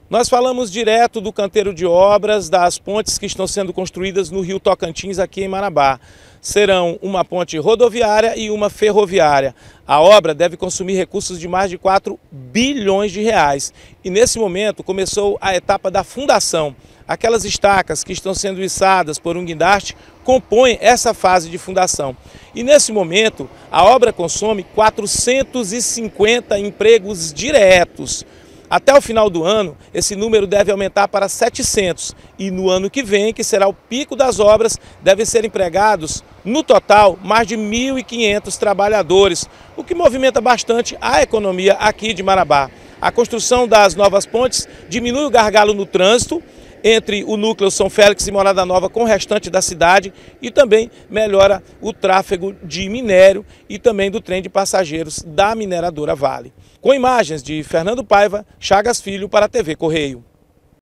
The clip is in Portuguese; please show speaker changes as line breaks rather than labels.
Nós falamos direto do canteiro de obras das pontes que estão sendo construídas no Rio Tocantins, aqui em Marabá. Serão uma ponte rodoviária e uma ferroviária. A obra deve consumir recursos de mais de 4 bilhões de reais. E nesse momento começou a etapa da fundação. Aquelas estacas que estão sendo içadas por um guindaste compõem essa fase de fundação. E nesse momento a obra consome 450 empregos diretos. Até o final do ano, esse número deve aumentar para 700 e no ano que vem, que será o pico das obras, devem ser empregados, no total, mais de 1.500 trabalhadores, o que movimenta bastante a economia aqui de Marabá. A construção das novas pontes diminui o gargalo no trânsito entre o núcleo São Félix e Morada Nova com o restante da cidade e também melhora o tráfego de minério e também do trem de passageiros da mineradora Vale. Com imagens de Fernando Paiva, Chagas Filho para a TV Correio.